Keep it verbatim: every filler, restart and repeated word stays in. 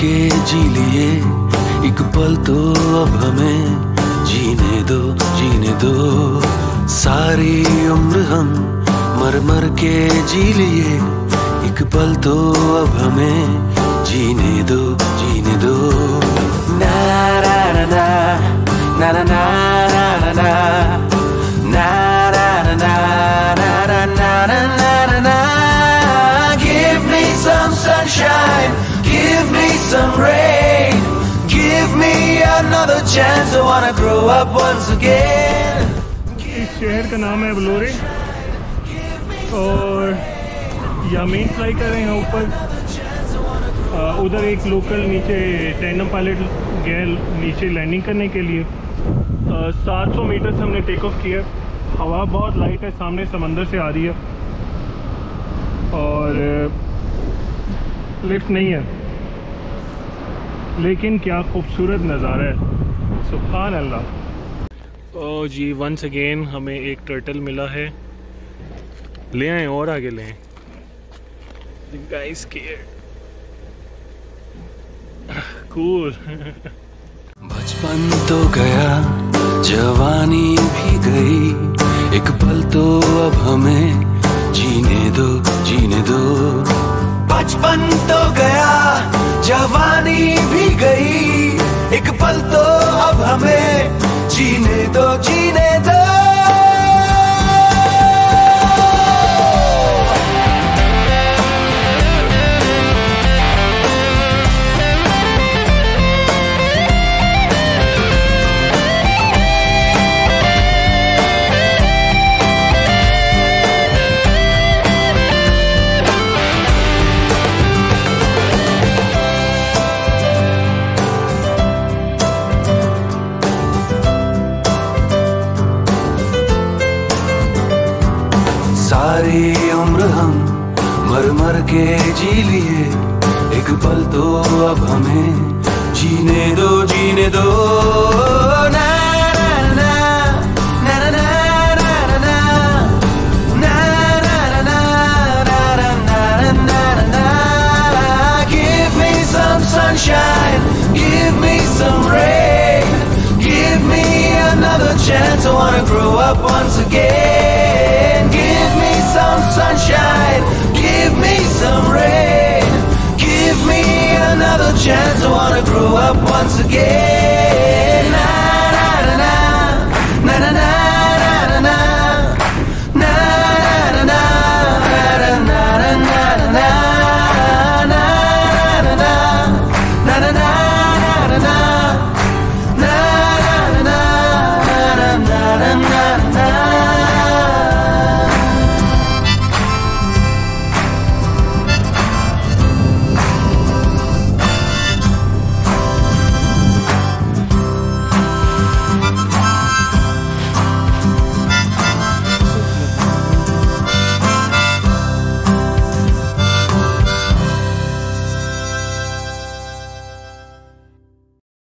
के जी लिए एक पल तो अब हमें जीने दो जीने दो। सारी उम्र हम मर मर के जी लिए एक पल तो अब हमें जीने दो जीने दो। ना ना ना ना ना ना ना ना ना na na na na na na na na. Give me some sunshine, give me some rain, give me another chance. I wanna grow up once again. इस शहर का नाम है वलोरे और यहाँ मेन फ्लाई कर रहे हैं ऊपर। उधर एक लोकल नीचे टैंडम पायलट गया नीचे लैंडिंग करने के लिए। सात सौ मीटर से हमने टेक ऑफ किया। हवा बहुत लाइट है, सामने समंदर से आ रही है और लिफ्ट नहीं है, लेकिन क्या खूबसूरत नज़ारा है, सुभान अल्लाह। ओ जी, वंस अगेन हमें एक टर्टल मिला है, ले आए और आगे ले आए। Guys care cool. बचपन तो गया, जवानी भी गई, एक पल तो अब हमें जीने दो जीने दो। बचपन तो गया, जवानी भी गई, एक पल तो अब हमें जीने दो जीने दो। सारी उम्र हम मर मर के जी लिए, एक पल तो अब हमें जीने दो जीने दो। ना ना ना ना ना ना ना ना ना ना ना ना ना ना। Give me some sunshine, give me some rain, give me another chance. I wanna grow up once again.